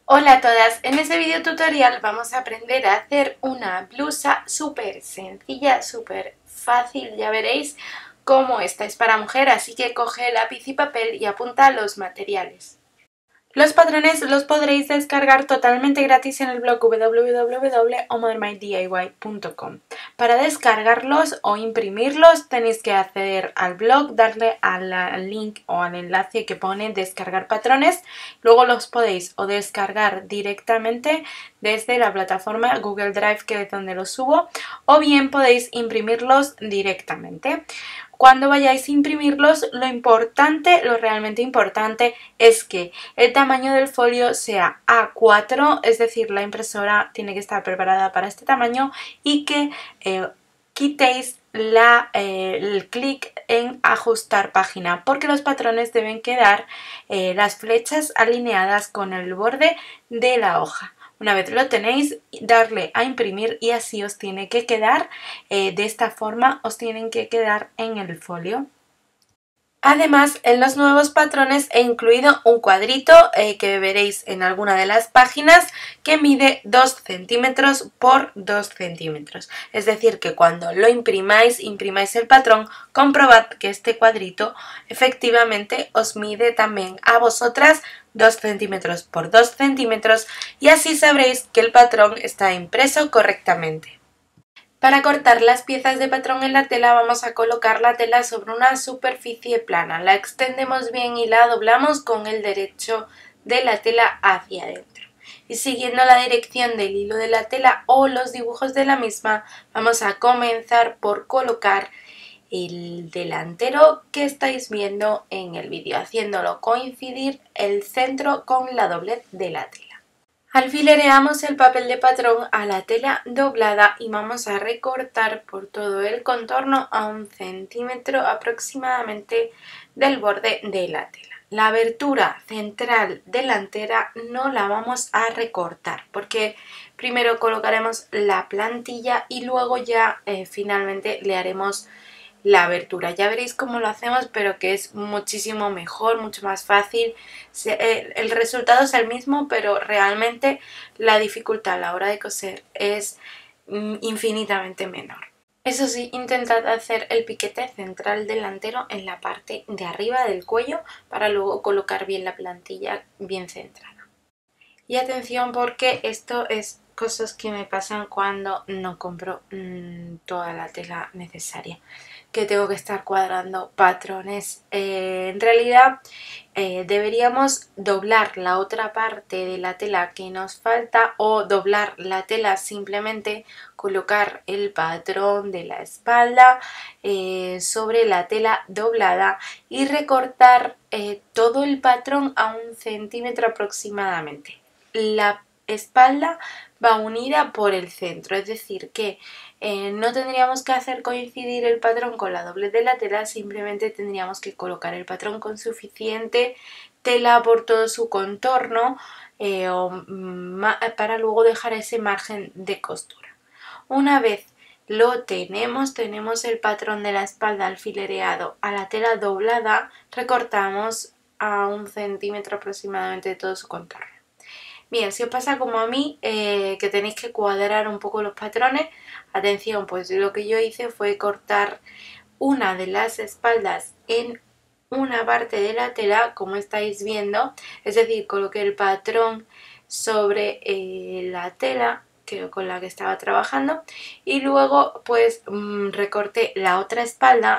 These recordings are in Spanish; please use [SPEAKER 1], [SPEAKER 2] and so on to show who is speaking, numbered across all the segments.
[SPEAKER 1] Hola a todas, en este video tutorial vamos a aprender a hacer una blusa súper sencilla, súper fácil, ya veréis cómo esta es para mujer, así que coge lápiz y papel y apunta los materiales. Los patrones los podréis descargar totalmente gratis en el blog www.omodernmydiy.com. Para descargarlos o imprimirlos tenéis que acceder al blog, darle al link o al enlace que pone descargar patrones, luego los podéis o descargar directamente desde la plataforma Google Drive, que es donde los subo, o bien podéis imprimirlos directamente. Cuando vayáis a imprimirlos, lo realmente importante es que el tamaño del folio sea A4, es decir, la impresora tiene que estar preparada para este tamaño, y que quitéis el clic en ajustar página, porque los patrones deben quedar las flechas alineadas con el borde de la hoja. Una vez lo tenéis, darle a imprimir y así os tiene que quedar, de esta forma os tienen que quedar en el folio. Además, en los nuevos patrones he incluido un cuadrito que veréis en alguna de las páginas, que mide 2 centímetros por 2 centímetros. Es decir, que cuando lo imprimáis el patrón, comprobad que este cuadrito efectivamente os mide también a vosotras 2 centímetros por 2 centímetros, y así sabréis que el patrón está impreso correctamente. Para cortar las piezas de patrón en la tela vamos a colocar la tela sobre una superficie plana. La extendemos bien y la doblamos con el derecho de la tela hacia adentro. Y siguiendo la dirección del hilo de la tela o los dibujos de la misma, vamos a comenzar por colocar el delantero que estáis viendo en el vídeo, haciéndolo coincidir el centro con la doblez de la tela. Alfilereamos el papel de patrón a la tela doblada y vamos a recortar por todo el contorno a 1 centímetro aproximadamente del borde de la tela. La abertura central delantera no la vamos a recortar, porque primero colocaremos la plantilla y luego ya finalmente le haremos la abertura. Ya veréis cómo lo hacemos, pero que es muchísimo mejor, mucho más fácil. El resultado es el mismo, pero realmente la dificultad a la hora de coser es infinitamente menor. Eso sí, intentad hacer el piquete central delantero en la parte de arriba del cuello para luego colocar bien la plantilla bien centrada. Y atención, porque esto es cosas que me pasan cuando no compro toda la tela necesaria, que tengo que estar cuadrando patrones. En realidad deberíamos doblar la otra parte de la tela que nos falta, o doblar la tela, simplemente colocar el patrón de la espalda sobre la tela doblada y recortar todo el patrón a 1 centímetro aproximadamente. La espalda va unida por el centro, es decir que no tendríamos que hacer coincidir el patrón con la doblez de la tela, simplemente tendríamos que colocar el patrón con suficiente tela por todo su contorno para luego dejar ese margen de costura. Una vez lo tenemos el patrón de la espalda alfilereado a la tela doblada, recortamos a 1 centímetro aproximadamente de todo su contorno. Bien, si os pasa como a mí, que tenéis que cuadrar un poco los patrones, atención, pues lo que yo hice fue cortar una de las espaldas en una parte de la tela, como estáis viendo, es decir, coloqué el patrón sobre la tela con la que estaba trabajando, y luego pues recorté la otra espalda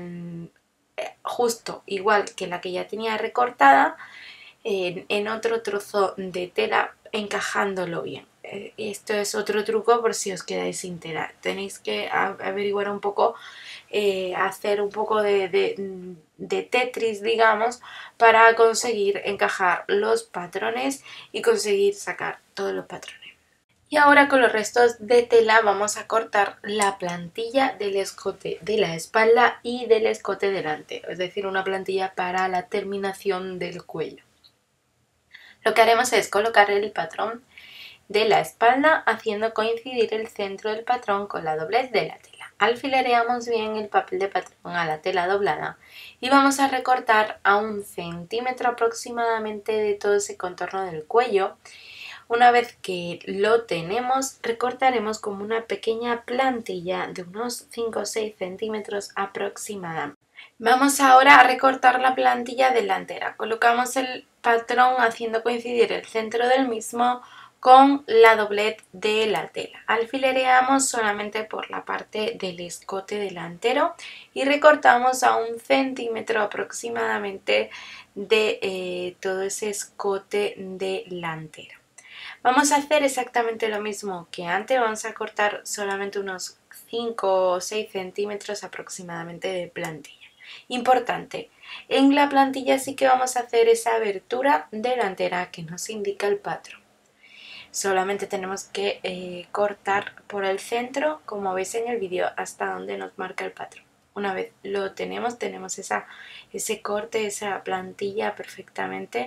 [SPEAKER 1] justo igual que la que ya tenía recortada, en otro trozo de tela, encajándolo bien. Esto es otro truco por si os quedáis sin tela. Tenéis que averiguar un poco, hacer un poco de Tetris, digamos, para conseguir encajar los patrones y conseguir sacar todos los patrones. Y ahora con los restos de tela vamos a cortar la plantilla del escote de la espalda y del escote delante, es decir, una plantilla para la terminación del cuello. Lo que haremos es colocar el patrón de la espalda haciendo coincidir el centro del patrón con la doblez de la tela. Alfilereamos bien el papel de patrón a la tela doblada y vamos a recortar a 1 centímetro aproximadamente de todo ese contorno del cuello, Una vez que lo tenemos, recortaremos como una pequeña plantilla de unos 5 o 6 centímetros aproximadamente. Vamos ahora a recortar la plantilla delantera. Colocamos el patrón haciendo coincidir el centro del mismo con la doblez de la tela. Alfilereamos solamente por la parte del escote delantero y recortamos a 1 centímetro aproximadamente de todo ese escote delantero. Vamos a hacer exactamente lo mismo que antes, vamos a cortar solamente unos 5 o 6 centímetros aproximadamente de plantilla. Importante, en la plantilla sí que vamos a hacer esa abertura delantera que nos indica el patrón. Solamente tenemos que cortar por el centro, como veis en el vídeo, hasta donde nos marca el patrón. Una vez lo tenemos ese corte, esa plantilla perfectamente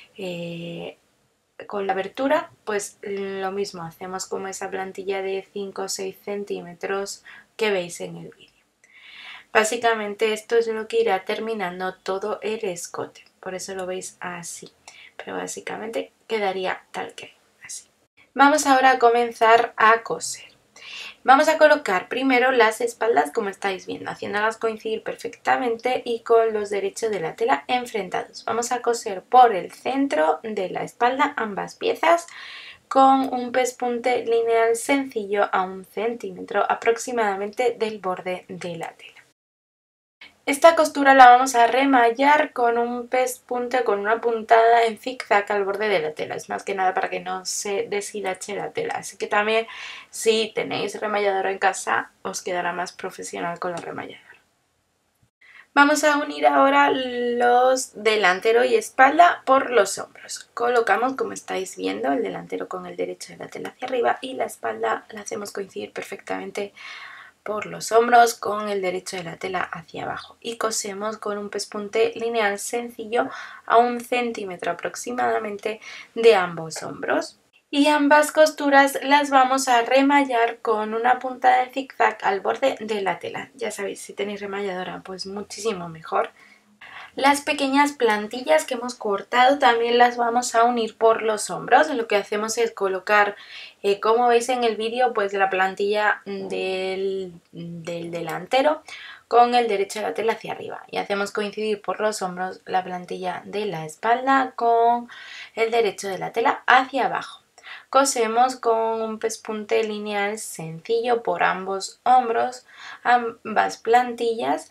[SPEAKER 1] con la abertura, pues lo mismo, hacemos como esa plantilla de 5 o 6 centímetros que veis en el vídeo. Básicamente esto es lo que irá terminando todo el escote, por eso lo veis así, pero básicamente quedaría tal que así. Vamos ahora a comenzar a coser. Vamos a colocar primero las espaldas como estáis viendo, haciéndolas coincidir perfectamente y con los derechos de la tela enfrentados. Vamos a coser por el centro de la espalda ambas piezas con un pespunte lineal sencillo a 1 centímetro aproximadamente del borde de la tela. Esta costura la vamos a remallar con un pespunte, con una puntada en zigzag al borde de la tela. Es más que nada para que no se deshilache la tela. Así que también si tenéis remalladora en casa os quedará más profesional con la remalladora. Vamos a unir ahora los delantero y espalda por los hombros. Colocamos, como estáis viendo, el delantero con el derecho de la tela hacia arriba y la espalda la hacemos coincidir perfectamente por los hombros con el derecho de la tela hacia abajo y cosemos con un pespunte lineal sencillo a 1 centímetro aproximadamente de ambos hombros. Y ambas costuras las vamos a remallar con una punta de zigzag al borde de la tela. Ya sabéis, si tenéis remalladora pues muchísimo mejor. Las pequeñas plantillas que hemos cortado también las vamos a unir por los hombros. Lo que hacemos es colocar, como veis en el vídeo, pues la plantilla del delantero con el derecho de la tela hacia arriba. Y hacemos coincidir por los hombros la plantilla de la espalda con el derecho de la tela hacia abajo. Cosemos con un pespunte lineal sencillo por ambos hombros, ambas plantillas,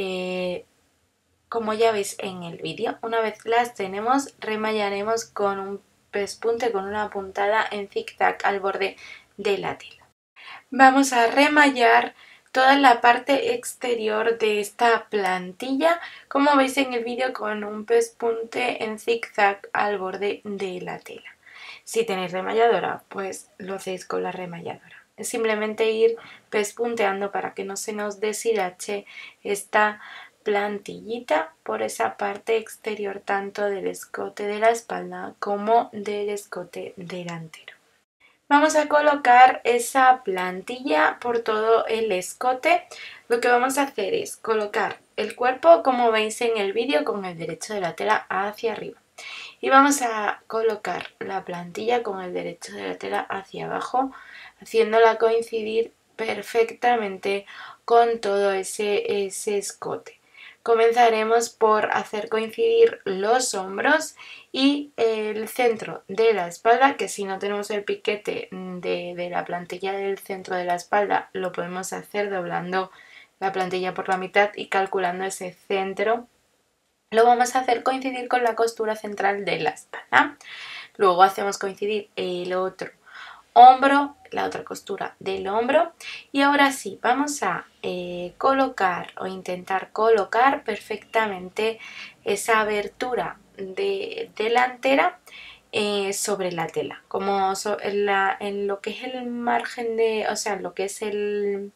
[SPEAKER 1] como ya veis en el vídeo. Una vez las tenemos, remallaremos con un pespunte, con una puntada en zigzag al borde de la tela. Vamos a remallar toda la parte exterior de esta plantilla, como veis en el vídeo, con un pespunte en zigzag al borde de la tela. Si tenéis remalladora, pues lo hacéis con la remalladora. Es simplemente ir pespunteando para que no se nos deshilache esta plantillita por esa parte exterior tanto del escote de la espalda como del escote delantero. Vamos a colocar esa plantilla por todo el escote. Lo que vamos a hacer es colocar el cuerpo, como veis en el vídeo, con el derecho de la tela hacia arriba. Y vamos a colocar la plantilla con el derecho de la tela hacia abajo, haciéndola coincidir perfectamente con todo ese escote. Comenzaremos por hacer coincidir los hombros y el centro de la espalda, que si no tenemos el piquete de la plantilla del centro de la espalda, lo podemos hacer doblando la plantilla por la mitad y calculando ese centro. Lo vamos a hacer coincidir con la costura central de la espalda. Luego hacemos coincidir el otro hombro, la otra costura del hombro, y ahora sí vamos a colocar o intentar colocar perfectamente esa abertura delantera sobre la tela, como en lo que es el margen de, o sea, en lo que es el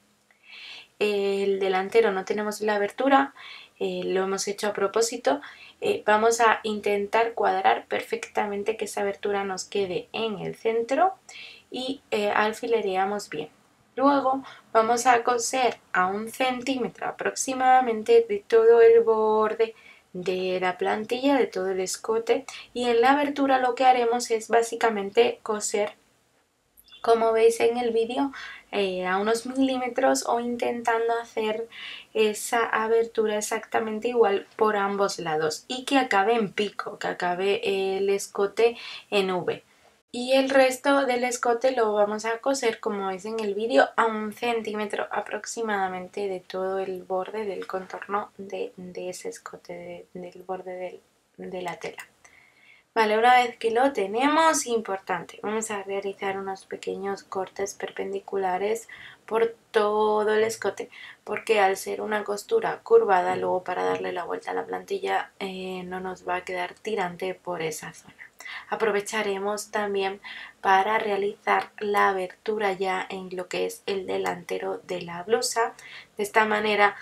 [SPEAKER 1] delantero no tenemos la abertura, lo hemos hecho a propósito. Vamos a intentar cuadrar perfectamente que esa abertura nos quede en el centro y alfilereamos bien. Luego vamos a coser a 1 centímetro aproximadamente de todo el borde de la plantilla, de todo el escote, y en la abertura lo que haremos es básicamente coser, como veis en el vídeo, a unos milímetros o intentando hacer esa abertura exactamente igual por ambos lados y que acabe en pico, que acabe el escote en V. Y el resto del escote lo vamos a coser, como veis en el vídeo, a 1 centímetro aproximadamente de todo el borde del contorno de ese escote, del borde de la tela. Vale, una vez que lo tenemos, importante, vamos a realizar unos pequeños cortes perpendiculares por todo el escote, porque al ser una costura curvada, luego para darle la vuelta a la plantilla no nos va a quedar tirante por esa zona. Aprovecharemos también para realizar la abertura ya en lo que es el delantero de la blusa. De esta manera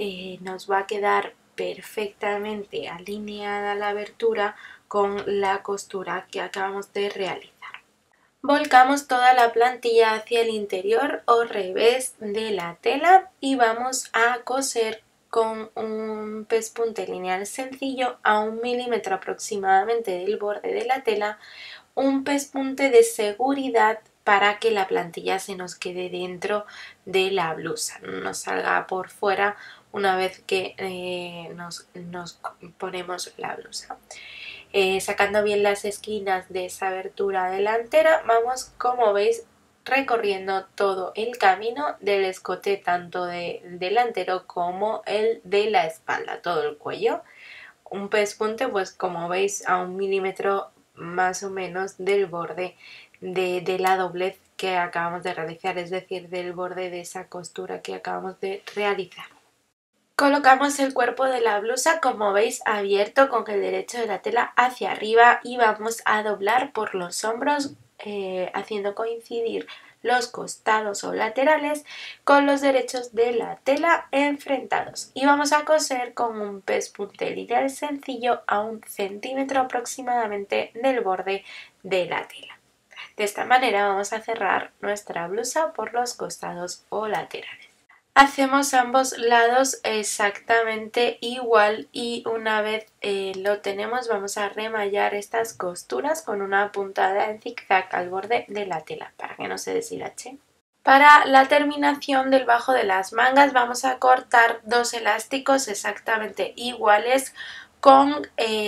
[SPEAKER 1] nos va a quedar perfectamente alineada la abertura con la costura que acabamos de realizar. Volcamos toda la plantilla hacia el interior o revés de la tela y vamos a coser con un pespunte lineal sencillo a 1 milímetro aproximadamente del borde de la tela, un pespunte de seguridad para que la plantilla se nos quede dentro de la blusa, no nos salga por fuera una vez que nos ponemos la blusa. Sacando bien las esquinas de esa abertura delantera, vamos, como veis, recorriendo todo el camino del escote, tanto del delantero como el de la espalda, todo el cuello. Un pespunte, pues como veis, a 1 milímetro más o menos del borde de la doblez que acabamos de realizar, es decir, del borde de esa costura que acabamos de realizar. Colocamos el cuerpo de la blusa, como veis, abierto con el derecho de la tela hacia arriba y vamos a doblar por los hombros, haciendo coincidir los costados o laterales con los derechos de la tela enfrentados. Y vamos a coser con un pespunte lineal sencillo a 1 centímetro aproximadamente del borde de la tela. De esta manera vamos a cerrar nuestra blusa por los costados o laterales. Hacemos ambos lados exactamente igual y una vez lo tenemos vamos a remallar estas costuras con una puntada en zigzag al borde de la tela para que no se deshilache. Para la terminación del bajo de las mangas vamos a cortar 2 elásticos exactamente iguales con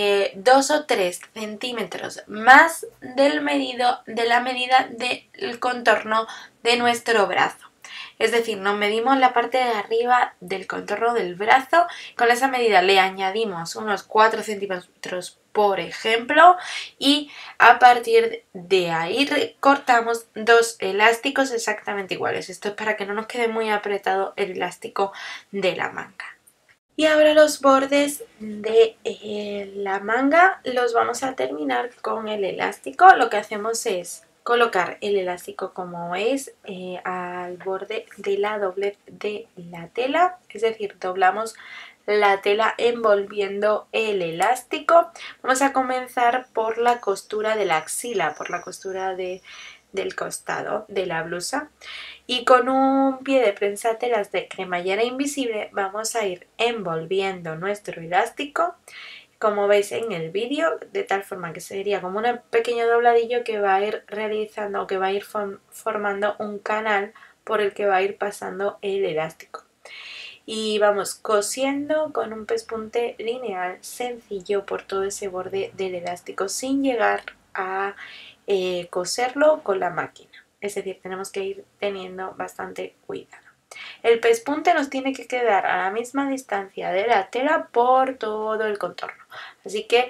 [SPEAKER 1] 2 o 3 centímetros más de la medida del contorno de nuestro brazo. Es decir, nos medimos la parte de arriba del contorno del brazo, con esa medida le añadimos unos 4 centímetros por ejemplo y a partir de ahí cortamos 2 elásticos exactamente iguales. Esto es para que no nos quede muy apretado el elástico de la manga. Y ahora los bordes de la manga los vamos a terminar con el elástico. Lo que hacemos es colocar el elástico, como veis, al borde de la doblez de la tela, es decir, doblamos la tela envolviendo el elástico. Vamos a comenzar por la costura de la axila, por la costura del costado de la blusa, y con un pie de prensatelas de cremallera invisible vamos a ir envolviendo nuestro elástico, como veis en el vídeo, de tal forma que sería como un pequeño dobladillo que va a ir realizando o que va a ir formando un canal por el que va a ir pasando el elástico. Y vamos cosiendo con un pespunte lineal sencillo por todo ese borde del elástico sin llegar a coserlo con la máquina. Es decir, tenemos que ir teniendo bastante cuidado. El pespunte nos tiene que quedar a la misma distancia de la tela por todo el contorno. Así que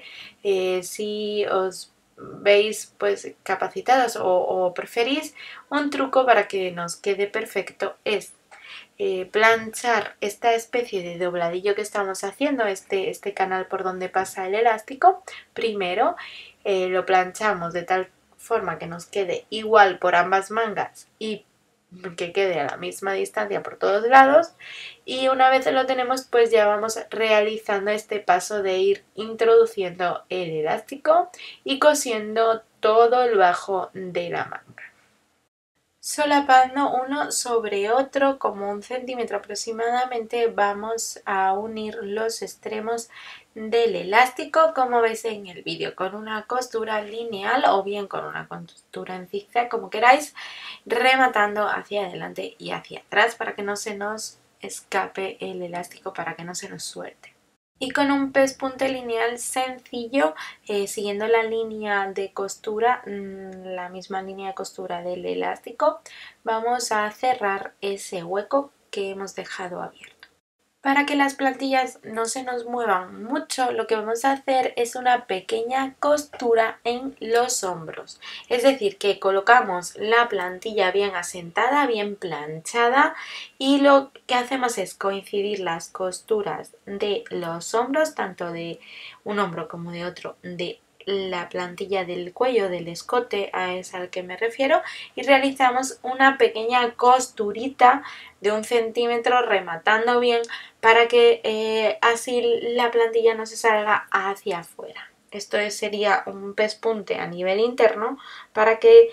[SPEAKER 1] si os veis pues capacitados o preferís, un truco para que nos quede perfecto es planchar esta especie de dobladillo que estamos haciendo, este canal por donde pasa el elástico. Primero lo planchamos de tal forma que nos quede igual por ambas mangas y que quede a la misma distancia por todos lados, y una vez lo tenemos pues ya vamos realizando este paso de ir introduciendo el elástico y cosiendo todo el bajo de la manga. Solapando uno sobre otro como 1 cm aproximadamente, vamos a unir los extremos del elástico, como veis en el vídeo, con una costura lineal o bien con una costura en zigzag, como queráis, rematando hacia adelante y hacia atrás para que no se nos escape el elástico, para que no se nos suelte. Y con un pespunte lineal sencillo, siguiendo la línea de costura, la misma línea de costura del elástico, vamos a cerrar ese hueco que hemos dejado abierto. Para que las plantillas no se nos muevan mucho, lo que vamos a hacer es una pequeña costura en los hombros. Es decir, que colocamos la plantilla bien asentada, bien planchada, y lo que hacemos es coincidir las costuras de los hombros, tanto de un hombro como de otro, de la plantilla del cuello, del escote, es al que me refiero, y realizamos una pequeña costurita de 1 cm rematando bien para que así la plantilla no se salga hacia afuera. Esto sería un pespunte a nivel interno para que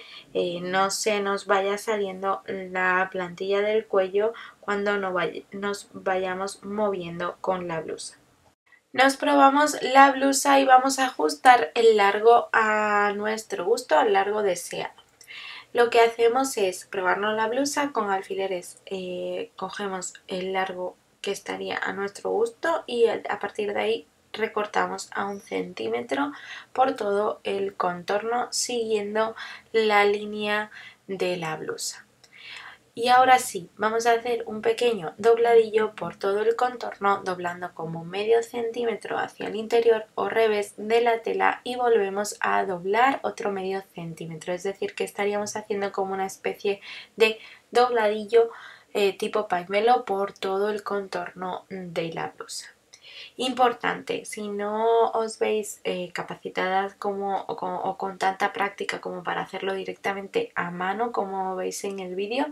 [SPEAKER 1] no se nos vaya saliendo la plantilla del cuello cuando nos vayamos moviendo con la blusa. Nos probamos la blusa y vamos a ajustar el largo a nuestro gusto, al largo deseado. Lo que hacemos es probarnos la blusa con alfileres, cogemos el largo que estaría a nuestro gusto y a partir de ahí recortamos a 1 cm por todo el contorno siguiendo la línea de la blusa. Y ahora sí, vamos a hacer un pequeño dobladillo por todo el contorno, doblando como medio centímetro hacia el interior o revés de la tela y volvemos a doblar otro medio centímetro. Es decir, que estaríamos haciendo como una especie de dobladillo tipo pañuelo por todo el contorno de la blusa. Importante, si no os veis capacitadas o con tanta práctica como para hacerlo directamente a mano, como veis en el vídeo,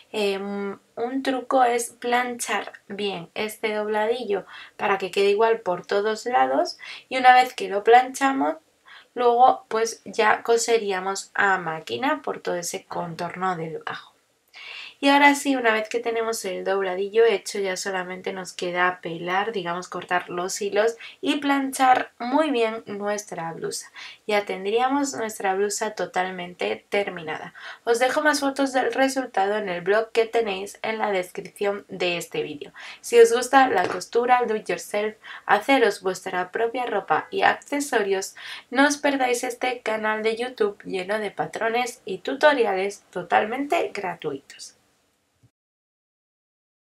[SPEAKER 1] un truco es planchar bien este dobladillo para que quede igual por todos lados, y una vez que lo planchamos, luego pues ya coseríamos a máquina por todo ese contorno de debajo. Y ahora sí, una vez que tenemos el dobladillo hecho, ya solamente nos queda pelar, digamos cortar los hilos y planchar muy bien nuestra blusa. Ya tendríamos nuestra blusa totalmente terminada. Os dejo más fotos del resultado en el blog que tenéis en la descripción de este vídeo. Si os gusta la costura do it yourself, haceros vuestra propia ropa y accesorios, no os perdáis este canal de YouTube lleno de patrones y tutoriales totalmente gratuitos.